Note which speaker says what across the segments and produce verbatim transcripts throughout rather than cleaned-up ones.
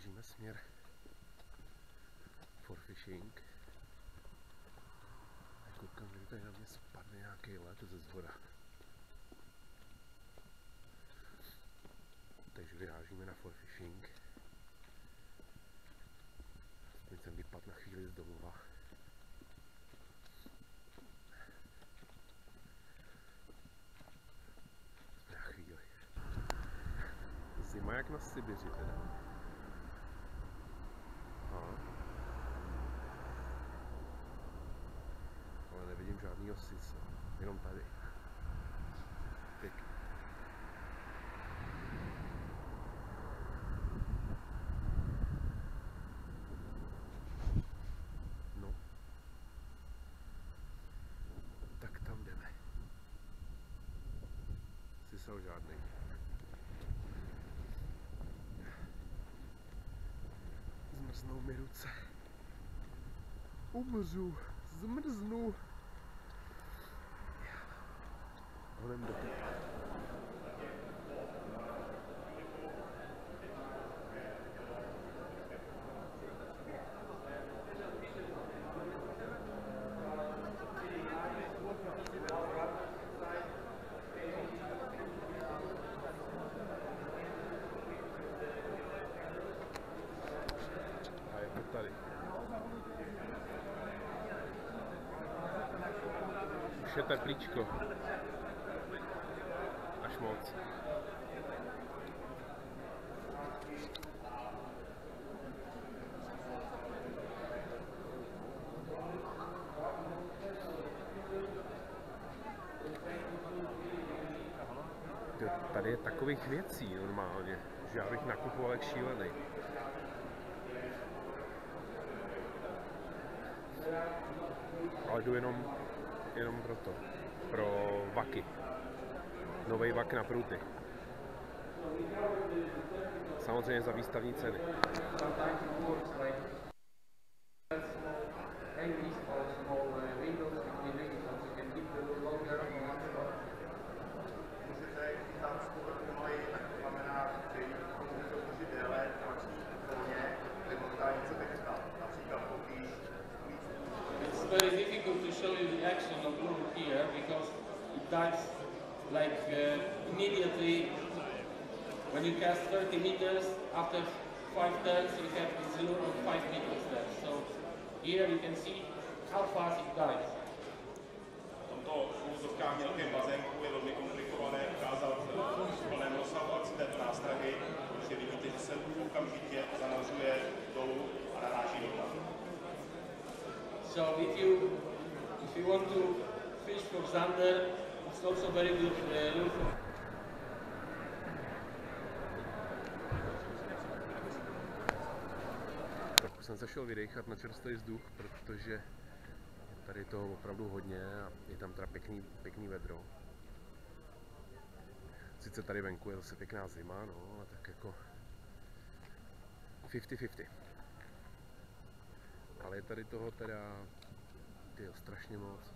Speaker 1: držíme směr for fishing. A koukám, že tady na mě spadne nějaký led ze zhora. Takže vyrážíme na for fishing. Aspoň jsem vypadl na chvíli z domova. Aspoň na chvíli. Zima jak na Sibiři teda. Aha. Ale nevidím žádnýho sise, jenom tady. Pěkně. No. Tak tam jdeme. Sisel žádnej. Zmrznou mi ruce. Umřu, zmrznu. Honem do tepla. A je to tady. Už je teplíčko. Až moc. Tady je takových věcí normálně, že já bych nakupoval jak šílený. Ale jdu jenom, jenom pro to, pro vaky. Novej vak na pruty. Samozřejmě za výstavní ceny.
Speaker 2: It's very difficult to show you the action of lure here because it dives like uh, immediately when you cast thirty meters. After five turns you have this lure of five meters there. So here you can see how fast it dives.
Speaker 3: Tomto úvozovkách mělkém bazénku je velmi komplikované ukázat v plném rozsahu akci této nástrahy, protože vidíte, že se okamžitě zanařuje dolů a naráží do dna.
Speaker 2: So if you if you want to fish for zander, it's also very good uh, lure for.
Speaker 1: Trochu jsem se šel vydechat na čerstvý vzduch, protože je tady toho opravdu hodně a je tam teda pěkný, pěkný vedro. Sice tady venku je zase pěkná zima, no, ale tak jako padesát padesát. Ale je tady toho teda tyjo, strašně moc.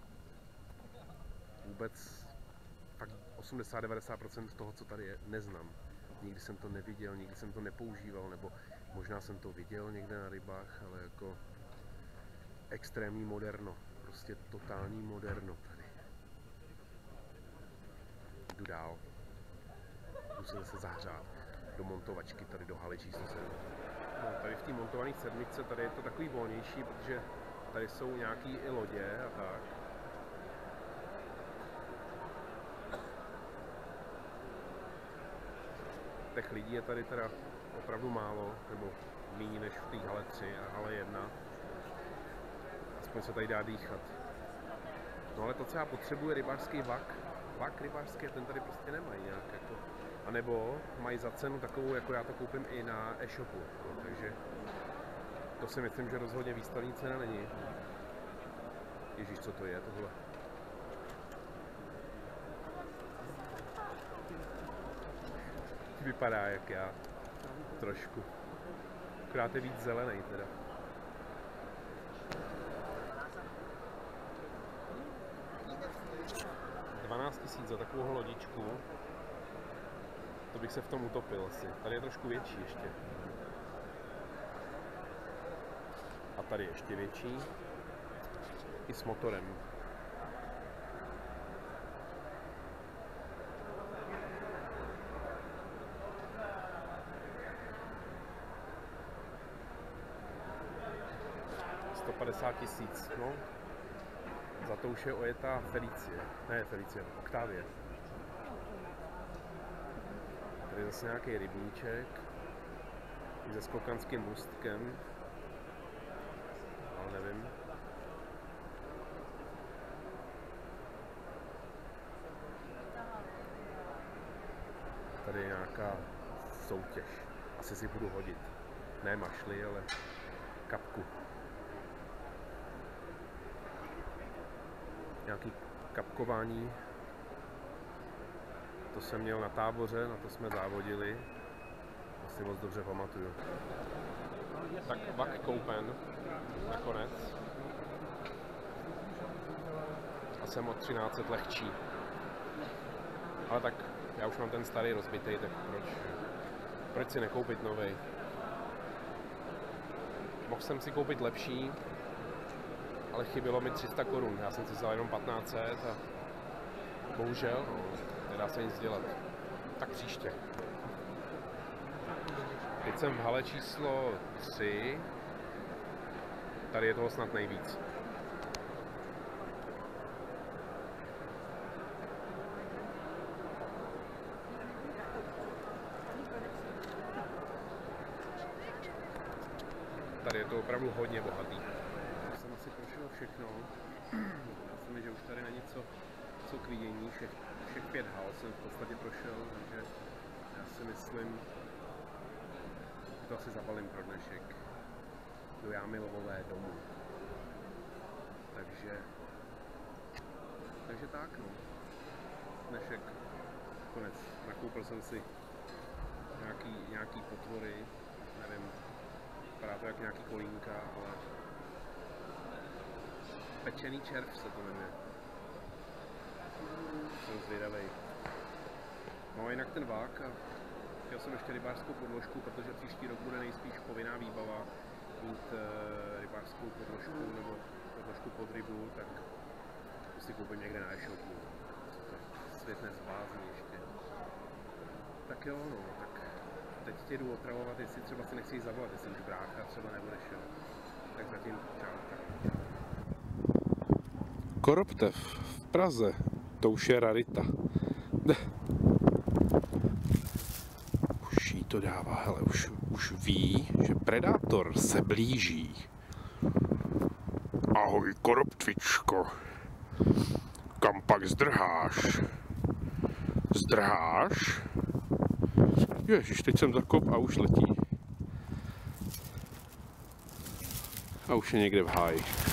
Speaker 1: Vůbec fakt osmdesát až devadesát procent toho, co tady je, neznám. Nikdy jsem to neviděl, nikdy jsem to nepoužíval, nebo možná jsem to viděl někde na rybách, ale jako extrémní moderno, prostě totální moderno tady. Jdu dál. Jdu se zase zahřát do montovačky, tady do haly číslo sedm. No, tady v té montované sedmičce tady je to takový volnější, protože tady jsou nějaký i lodě a tak. Těch lidí je tady teda opravdu málo, nebo méně než v té hale tři a hale jedna. Aspoň se tady dá dýchat. No ale to, co já potřebuji, je rybářský vak. Vak rybářský, ten tady prostě nemají nějak jako. A nebo mají za cenu takovou, jako já to koupím i na e-shopu. No, takže to si myslím, že rozhodně výstavní cena není. Ježíš, co to je tohle? Vypadá jak já. Trošku. Akorát je víc zelený teda. dvanáct tisíc za takovou lodičku. To bych se v tom utopil asi. Tady je trošku větší ještě. A tady ještě větší. I s motorem. sto padesát tisíc, no. Za to už je ojetá Felicie. Ne, Felicie, Octavie. Tady je zase nějaký rybníček. Se skokanským můstkem. Ale nevím. Tady je nějaká soutěž. Asi si budu hodit. Ne mašli, ale kapku. Nějaký kapkování. To jsem měl na táboře, na to jsme závodili. To si moc dobře pamatuju. Tak vak koupen nakonec. A jsem o třináct let lehčí. Ale tak já už mám ten starý rozbitej, tak proč, proč si nekoupit novej? Mohl jsem si koupit lepší, ale chybělo mi tři sta korun. Já jsem si vzal jenom patnáct set a bohužel, no, nedá se nic dělat. Tak příště. Teď jsem v hale číslo tři. Tady je toho snad nejvíc. Tady je to opravdu hodně bohatý. Já jsem asi prošel všechno. Myslím mi, že už tady není co, co k vidění. Všech, všech pět hal jsem v podstatě prošel, takže já si myslím, že to asi zabalím pro dnešek. Do jámy lovové domů. Takže, takže tak no. Dnešek konec. Nakoupil jsem si nějaký, nějaký potvory, nevím, vypadá to jak nějaký kolínka, ale pečený červ se to jmenuje. Jsem zvědavej. No a jinak ten vák a chtěl jsem ještě rybářskou podložku, protože příští rok bude nejspíš povinná výbava mít e, rybářskou podložku nebo podložku pod rybu, tak si koupím někde na e-shopu. Svět nezblázní ještě. Tak jo, no, tak teď tě jdu otravovat, jestli třeba si nechci zavolat, jestli už brácha třeba nebudeš, jo. Tak zatím čau. Koroptev v Praze, to už je rarita. Už jí to dává, hele, už, už ví, že predátor se blíží. Ahoj, koroptvičko. Kam pak zdrháš? Zdrháš? Ježiš, teď jsem zakop a už letí. A už je někde v háji.